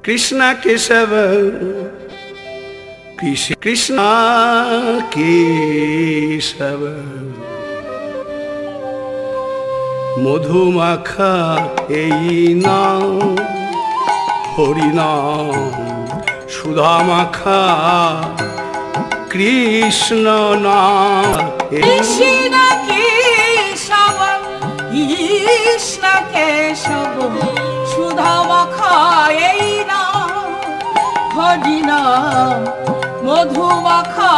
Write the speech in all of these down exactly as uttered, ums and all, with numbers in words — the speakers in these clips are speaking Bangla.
कृष्ण केशव कृष्ण केशव मधुमाखा এই নাম হরি নাম সুধা মাখা কৃষ্ণ নাম কৃষ্ণ কেশব কৃষ্ণ কেশব সুধা মাখা এই নাম হরি নাম মধুমাখা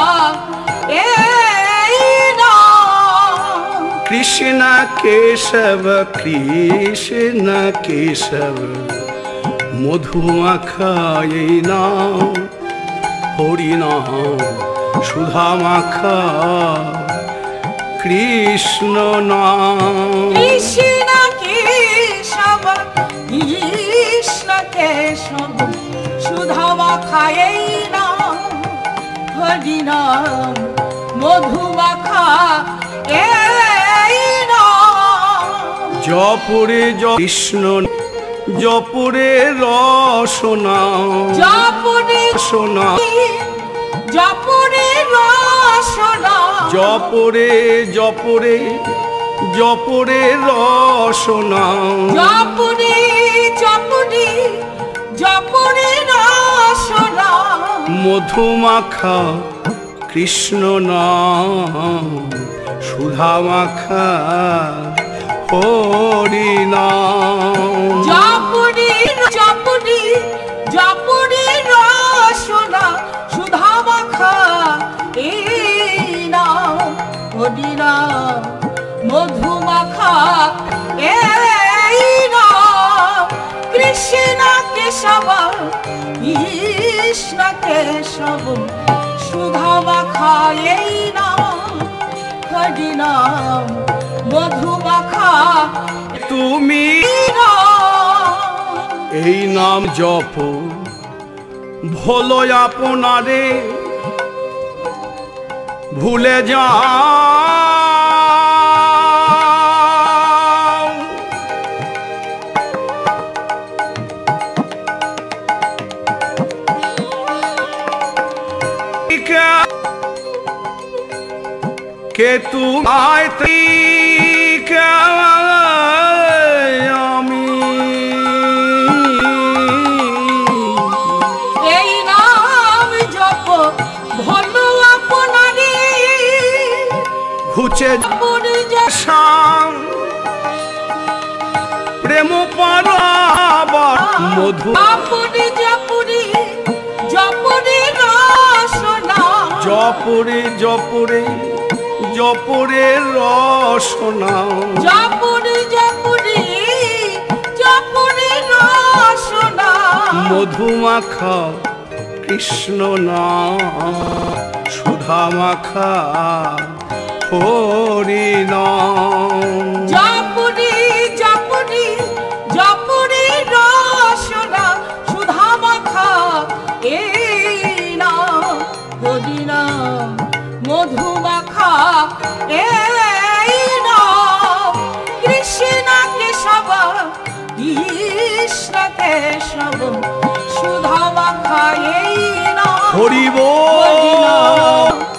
এই নাম कृष्ण केशव कृष्ण केशव मधुमाखा এই নাম হরি নাম সুধা মাখা কৃষ্ণ নাম কৃষ্ণ কেশব কৃষ্ণ কেশব সুধা মাখা এই নাম হরি নাম মধুমাখা এই নাম জপরে কৃষ্ণ জপরে রসনা জপরে সোনা জপরে রসনা জপরে জপরে জপরে রসনা জপরে জপরে জপরে রসনা মধুমাখা কৃষ্ণ নাম সুধা মাখা হরি নাম জপরে জপরে জপরে রসনা সুধা মাখা এই নাম হরি নাম মধুমাখা এই নাম কৃষ্ণ কেশব কৃষ্ণ কেশব সুধা মাখা এই নাম হরি নাম মধুমাখা তুমি এই নাম জপ ভোলো আপনারে ভুলে যাও কে তোমায় আমি এই নাম জপ ভোলো আপনারে ঘুচে পড়ে যা শাম প্রেম পারাবার মধু জপরে জপরে জপরে রসনা জপরে জপরে জপরে রসনা জপরে জপরে জপরে রসনা মধুমাখা কৃষ্ণ নাম সুধা মাখা হরি নাম জপরে জপরে জপরে রসনা সুধা মাখা এই নাম হরি নাম মধুমাখা এই নাম কৃষ্ণ কেশব কৃষ্ণ কেশব সুধা মাখা এই নাম হরি হরি বল নাম